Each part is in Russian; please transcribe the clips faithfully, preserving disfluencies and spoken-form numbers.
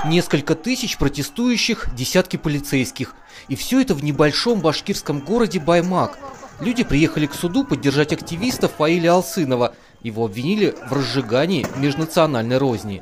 Несколько тысяч протестующих, десятки полицейских. И все это в небольшом башкирском городе Баймак. Люди приехали к суду поддержать активистов Фаиля Алсынова. Его обвинили в разжигании межнациональной розни.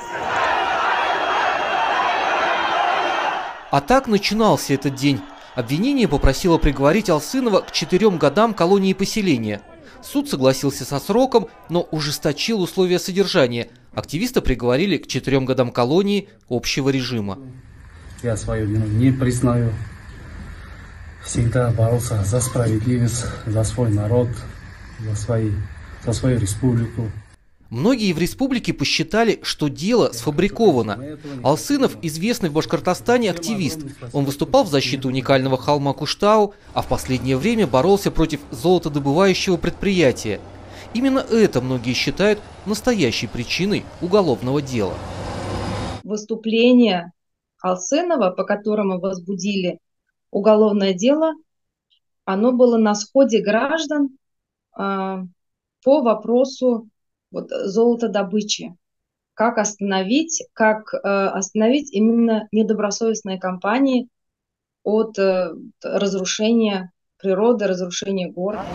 А так начинался этот день. Обвинение попросило приговорить Алсынова к четырем годам колонии поселения. Суд согласился со сроком, но ужесточил условия содержания. Активиста приговорили к четырем годам колонии общего режима. Я свою вину не признаю. Всегда боролся за справедливость, за свой народ, за, свои, за свою республику. Многие в республике посчитали, что дело сфабриковано. Алсынов – известный в Башкортостане активист. Он выступал в защиту уникального холма Куштау, а в последнее время боролся против золотодобывающего предприятия. Именно это многие считают настоящей причиной уголовного дела. Выступление Алсынова, по которому возбудили уголовное дело, оно было на сходе граждан э, по вопросу вот, золотодобычи. Как остановить, как э, остановить именно недобросовестные компании от э, разрушения природы, разрушения города.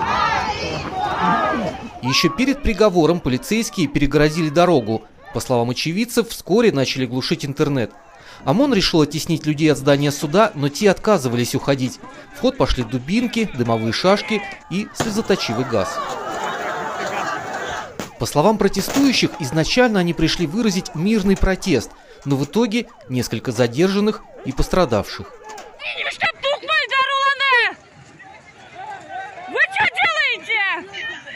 Еще перед приговором полицейские перегородили дорогу. По словам очевидцев, вскоре начали глушить интернет. ОМОН решил оттеснить людей от здания суда, но те отказывались уходить. В ход пошли дубинки, дымовые шашки и слезоточивый газ. По словам протестующих, изначально они пришли выразить мирный протест, но в итоге несколько задержанных и пострадавших. Вы что делаете?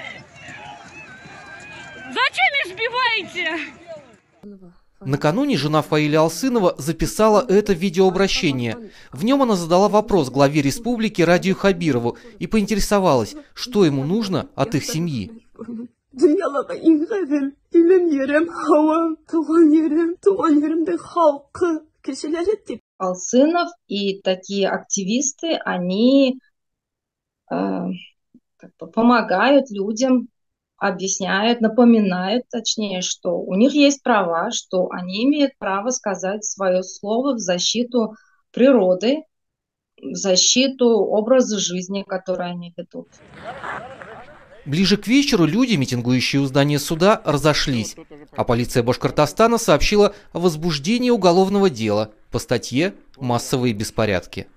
Зачем избиваете? Накануне жена Фаиля Алсынова записала это видеообращение. В нем она задала вопрос главе республики Радию Хабирову и поинтересовалась, что ему нужно от их семьи. Алсынов и такие активисты, они э, помогают людям, объясняют, напоминают, точнее, что у них есть права, что они имеют право сказать свое слово в защиту природы, в защиту образа жизни, который они ведут. Ближе к вечеру люди, митингующие у здания суда, разошлись, а полиция Башкортостана сообщила о возбуждении уголовного дела по статье «Массовые беспорядки».